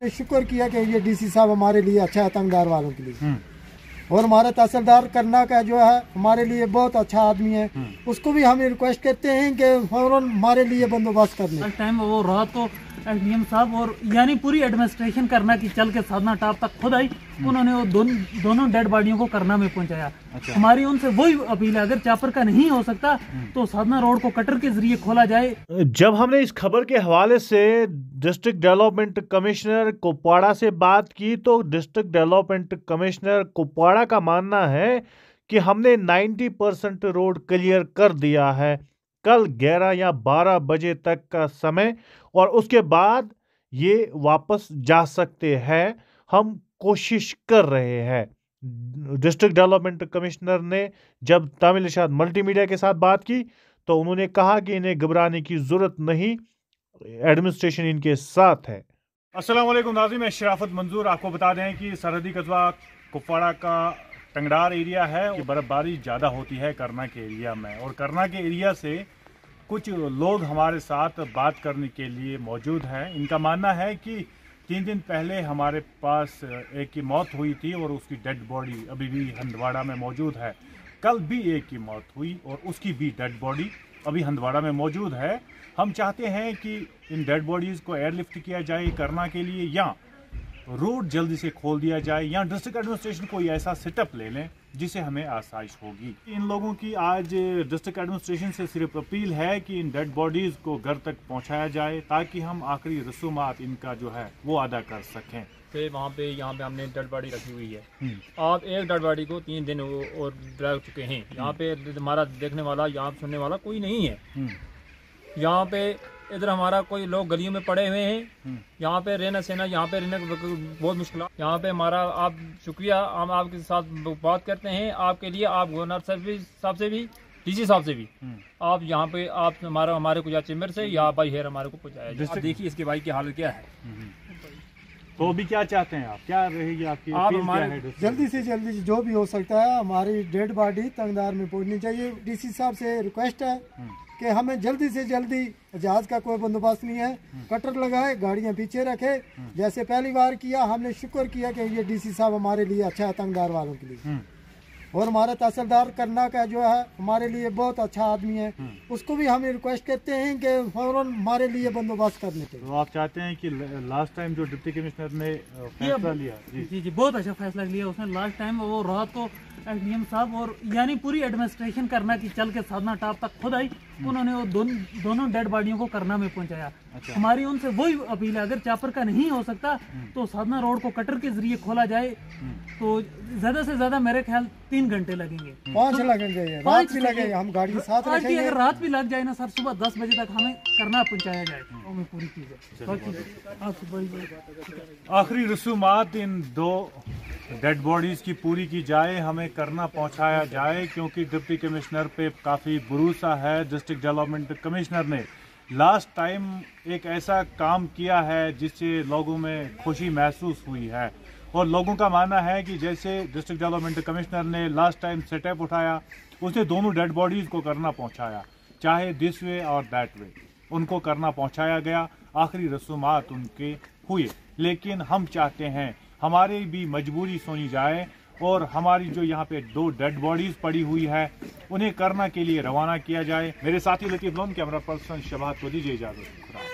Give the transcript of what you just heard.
शुक्र किया कि ये डीसी साहब हमारे लिए अच्छा है, तंगदार वालों के लिए। और हमारा तहसीलदार करना का जो है हमारे लिए बहुत अच्छा आदमी है, उसको भी हम रिक्वेस्ट करते हैं कि फौरन हमारे लिए बंदोबस्त करने टाइम वो रहा तो एसडीएम साहब और यानी पूरी एडमिनिस्ट्रेशन करना की चल के साधना टाप तक खुद आई, उन्होंने वो दोनों डेड बॉडियों को करना में पहुंचाया। अच्छा। हमारी उनसे वही अपील है, अगर चापर का नहीं हो सकता तो साधना रोड को कटर के जरिए खोला जाए। जब हमने इस खबर के हवाले से डिस्ट्रिक्ट डेवलपमेंट कमिश्नर कुपवाड़ा से बात की तो डिस्ट्रिक्ट डेवलपमेंट कमिश्नर कुपवाड़ा का मानना है कि हमने 90% रोड क्लियर कर दिया है, कल 11 या 12 बजे तक का समय, और उसके बाद ये वापस जा सकते हैं। हम कोशिश कर रहे हैं। डिस्ट्रिक्ट डेवलपमेंट कमिश्नर ने जब तामिल इरशाद मल्टीमीडिया के साथ बात की तो उन्होंने कहा कि इन्हें घबराने की जरूरत नहीं, एडमिनिस्ट्रेशन इनके साथ है। अस्सलाम वालेकुम नाज़रीन, मैं शराफत मंजूर आपको बता दें कि सरहदी कस्बा कुपवाड़ा का टंगडार एरिया है कि बर्फबारी ज़्यादा होती है करना के एरिया में, और करना के एरिया से कुछ लोग हमारे साथ बात करने के लिए मौजूद हैं। इनका मानना है कि 3 दिन पहले हमारे पास एक की मौत हुई थी और उसकी डेड बॉडी अभी भी हंदवाड़ा में मौजूद है। कल भी एक की मौत हुई और उसकी भी डेड बॉडी अभी हंदवाड़ा में मौजूद है। हम चाहते हैं कि इन डेड बॉडीज़ को एयरलिफ्ट किया जाए करना के लिए, या रोड जल्दी से खोल दिया जाए, या डिस्ट्रिक्ट एडमिनिस्ट्रेशन कोई ऐसा सेटअप ले लें जिससे हमें आसाइश होगी। इन लोगों की आज डिस्ट्रिक्ट एडमिनिस्ट्रेशन से सिर्फ अपील है कि इन डेड बॉडीज़ को घर तक पहुंचाया जाए ताकि हम आखिरी रसूमात इनका जो है वो अदा कर सकें। फिर वहाँ पे यहाँ पे हमने डेड बॉडी रखी हुई है। आप एक डेड बॉडी को 3 दिन और रह चुके हैं। यहाँ पे हमारा देखने वाला, यहाँ सुनने वाला कोई नहीं है। यहाँ पे इधर हमारा कोई लोग गलियों में पड़े हुए हैं। यहाँ पे रहना सहना, यहाँ पे रहने बहुत मुश्किल। यहाँ पे हमारा आप शुक्रिया, हम आपके साथ बात करते हैं आपके लिए, आप गवर्नर साहब से भी, डीसी साहब से भी, आप यहाँ पे आप हमारे को या चेम्बर से या बाई हेयर हमारे को पहुँचाया। देखिए इसके भाई की हालत क्या है। तो अभी क्या चाहते हैं आप, क्या रहेगी आपकी? आप हमारे जल्दी से जल्दी जो भी हो सकता है हमारी डेड बॉडी तंगदार में पहुंचनी चाहिए। डीसी साहब से रिक्वेस्ट है कि हमें जल्दी से जल्दी, जहाज का कोई बंदोबस्त नहीं है, कटर लगाए, गाड़ियां पीछे रखे जैसे पहली बार किया। हमने शुक्र किया कि ये डीसी साहब हमारे लिए अच्छा है, तंगदार वालों के लिए। और हमारा तहसीलदार करना का जो है हमारे लिए बहुत अच्छा आदमी है, उसको भी हम रिक्वेस्ट करते हैं कि फौरन हमारे लिए बंदोबस्त करने चाहिए। तो आप चाहते हैं कि लास्ट टाइम जो डिप्टी कमिश्नर ने फैसला लिया, जी बहुत अच्छा फैसला लिया उसने लास्ट टाइम, वो रहा तो एसडीएम साहब और यानी पूरी एडमिनिस्ट्रेशन करना की चल के साधना टाप तक खुद आई, उन्होंने वो दोनों डेड बॉडियों को करना में पहुंचाया। अच्छा। हमारी उनसे वही अपील है, अगर चापर का नहीं हो सकता तो साधना रोड को कटर के जरिए खोला जाए तो ज्यादा से ज्यादा मेरे ख्याल 3 घंटे लगेंगे, 5 लगेंगे, रात भी लगेगे। हम गाड़ी साथ रखेंगे, अगर रात भी लग जाए ना सर, सुबह 10 बजे तक हमें करना पहुंचाया जाए, हमें पूरी चीज है। आखिरी रसूमात इन 2 डेड बॉडीज की पूरी की जाए, हमें करना पहुंचाया जाए, क्योंकि डिप्टी कमिश्नर पे काफ़ी भरोसा है। डिस्ट्रिक्ट डेवलपमेंट कमिश्नर ने लास्ट टाइम एक ऐसा काम किया है जिससे लोगों में खुशी महसूस हुई है, और लोगों का मानना है कि जैसे डिस्ट्रिक्ट डेवलपमेंट कमिश्नर ने लास्ट टाइम सेटअप उठाया, उसने दोनों डेड बॉडीज़ को करना पहुंचाया, चाहे दिस वे और दैट वे, उनको करना पहुंचाया गया। आखिरी रसूमात उनके हुए, लेकिन हम चाहते हैं हमारी भी मजबूरी सुनी जाए और हमारी जो यहाँ पे 2 डेड बॉडीज पड़ी हुई है उन्हें करना के लिए रवाना किया जाए। मेरे साथी लतीफ लोन, कैमरा पर्सन शबाद को दीजिए इजाजत।